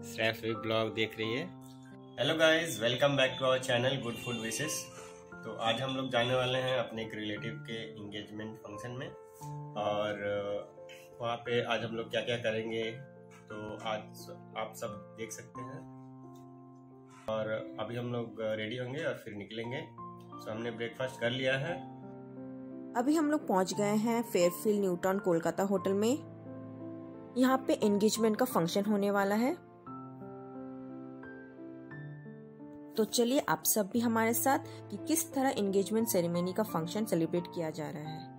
Saifi blog देख रही है। Hello guys, welcome back to our channel good food wishes. तो आज हम लोग जाने वाले हैं अपने एक रिलेटिव के एंगेजमेंट फंक्शन में, और वहाँ पे आज हम लोग क्या क्या करेंगे तो आज आप सब देख सकते हैं। और अभी हम लोग रेडी होंगे और फिर निकलेंगे। तो हमने ब्रेकफास्ट कर लिया है। अभी हम लोग पहुंच गए हैं Fairfield New Town Kolkata hotel में। यहाँ पे एंगेजमेंट का फंक्शन होने वाला है, तो चलिए आप सब भी हमारे साथ कि किस तरह एंगेजमेंट सेरेमनी का फंक्शन सेलिब्रेट किया जा रहा है।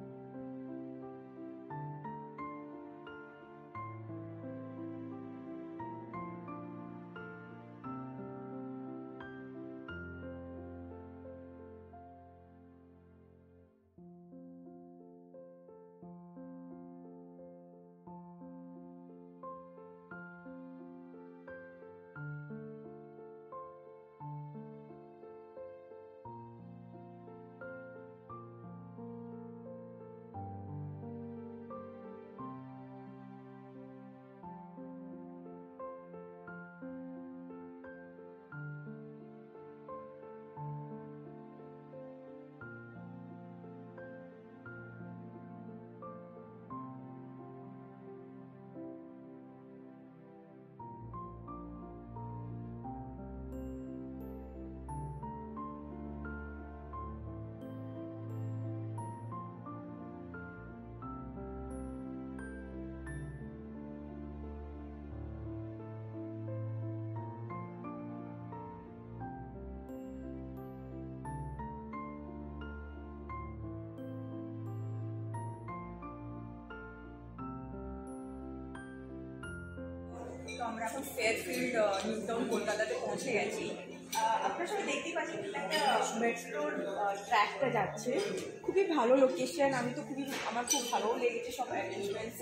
তো আমরা এখন ফেয়ারফিল্ড নিউ টাউন কলকাতাতে পৌঁছে গেছি। আপনারা সবাই দেখতেই পাচ্ছেন একটা মেট্রোর ট্র্যাকটা যাচ্ছে, খুবই ভালো লোকেশন। আমার খুব ভালো লেগেছে সব অ্যারেঞ্জমেন্টস।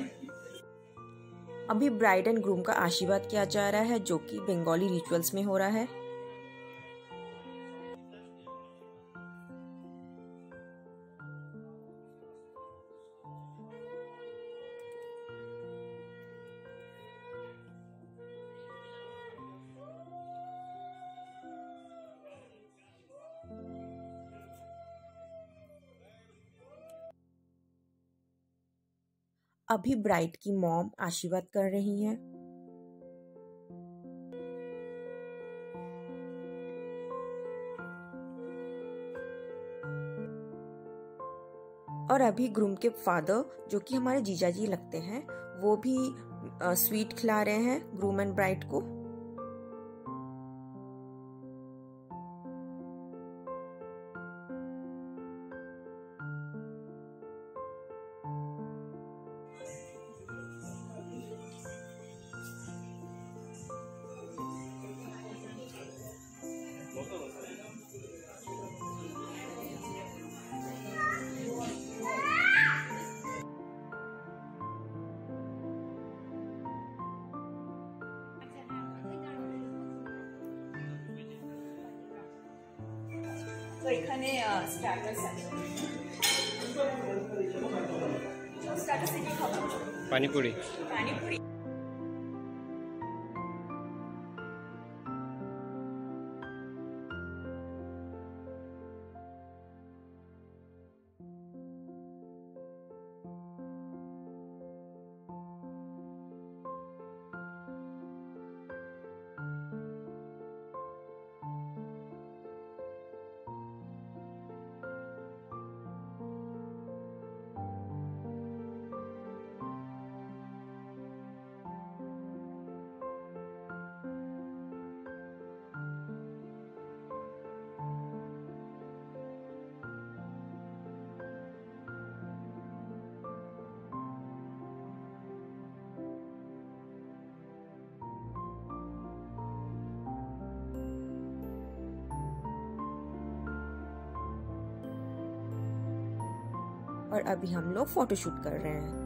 अभी ब्राइड एंड ग्रूम का आशीर्वाद किया जा रहा है, जो कि बंगाली रिचुअल्स में हो रहा है। अभी ब्राइड की मॉम आशीर्वाद कर रही हैं। और अभी ग्रूम के फादर, जो कि हमारे जीजाजी लगते हैं, वो भी स्वीट खिला रहे हैं ग्रूम एंड ब्राइड को। তো এখানে স্টার্টার্স আছে। স্টার্টার্সে কি খাবো? पानीपुरी। পানিপুরি। और अभी हम लोग फोटोशूट कर रहे हैं।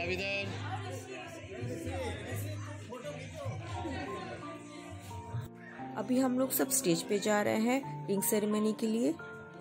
अभी हम लोग सब स्टेज पे जा रहे हैं रिंग सेरेमनी के लिए।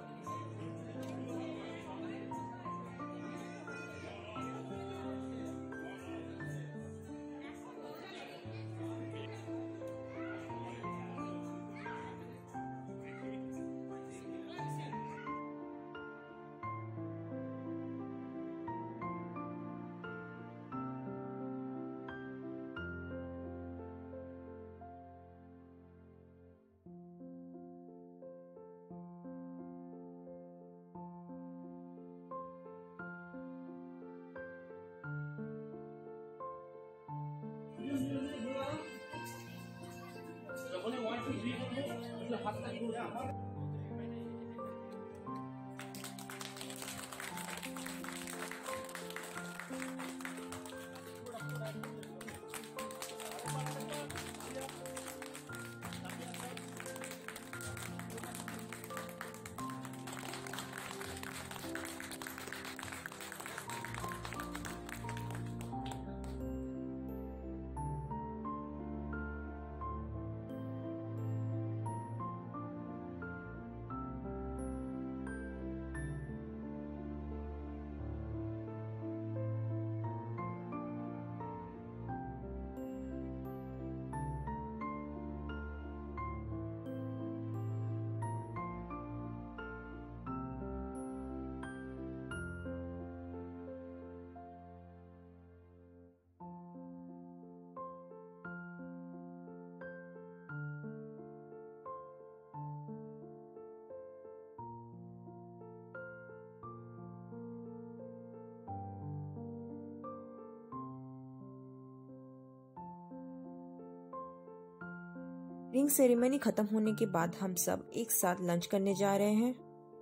रिंग सेरेमनी खत्म होने के बाद हम सब एक साथ लंच करने जा रहे हैं।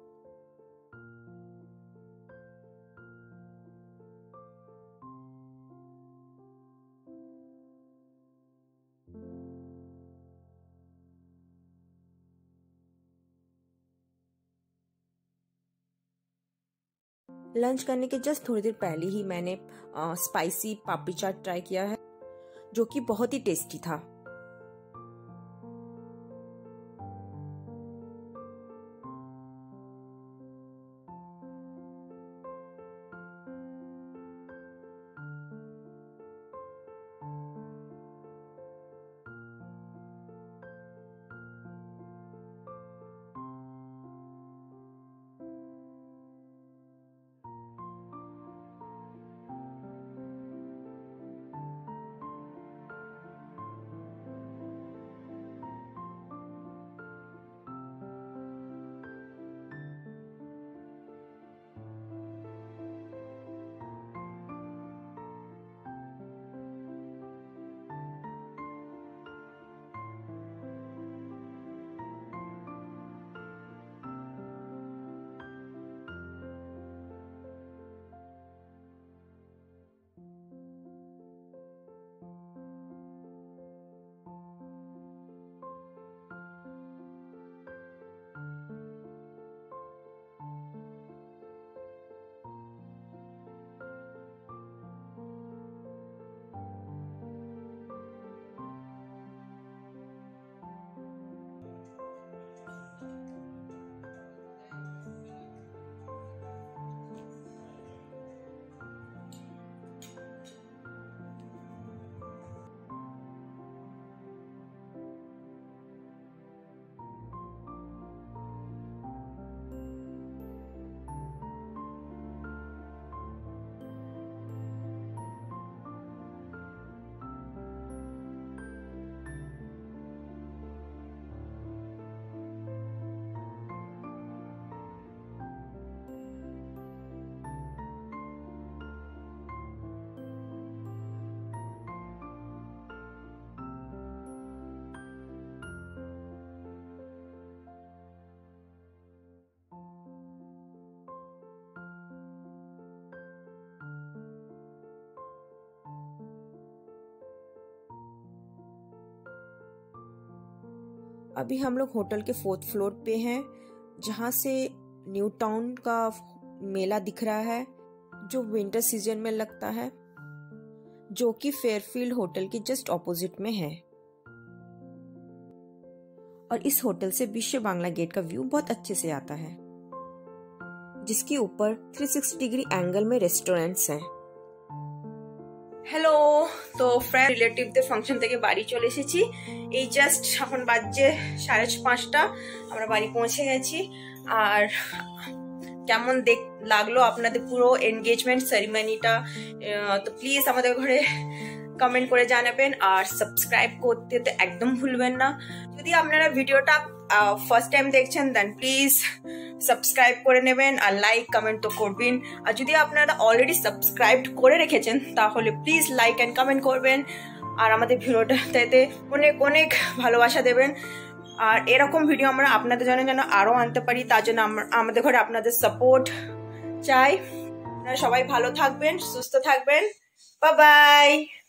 लंच करने के जस्ट थोड़ी देर पहले ही मैंने स्पाइसी पापड़ी चाट ट्राई किया है, जो कि बहुत ही टेस्टी था। अभी हम लोग होटल के 4th फ्लोर पे हैं, जहाँ से न्यू टाउन का मेला दिख रहा है, जो विंटर सीजन में लगता है। जो कि फेयरफील्ड होटल के जस्ट ऑपोजिट में है। और इस होटल से विश्व बांग्ला गेट का व्यू बहुत अच्छे से आता है, जिसके ऊपर 360 डिग्री एंगल में रेस्टोरेंट्स हैं। হ্যালো, তো ফ্রেন্ড রিলেটিভদের ফাংশন থেকে বাড়ি চলে এসেছি। এই জাস্ট এখন বাজছে 5:30, আমরা বাড়ি পৌঁছে গেছি। আর কেমন লাগলো আপনাদের পুরো এনগেজমেন্ট সেরিমনিটা, তো প্লিজ আমাদের ঘরে কমেন্ট করে জানাবেন। আর সাবস্ক্রাইব করতে তো একদম ভুলবেন না। যদি আপনারা ভিডিওটা ফার্স্ট টাইম দেখছেন দেন প্লিজ সাবস্ক্রাইব করে নেবেন আর লাইক কমেন্ট তো করবেন। আর যদি আপনারা অলরেডি সাবস্ক্রাইব করে রেখেছেন তাহলে প্লিজ লাইক অ্যান্ড কমেন্ট করবেন আর আমাদের ভিডিওটাতে অনেক অনেক ভালোবাসা দেবেন। আর এরকম ভিডিও আমরা আপনাদের জন্য যেন আরও আনতে পারি, তার জন্য আমাদের ঘরে আপনাদের সাপোর্ট চাই। আপনারা সবাই ভালো থাকবেন, সুস্থ থাকবেন। Bye by.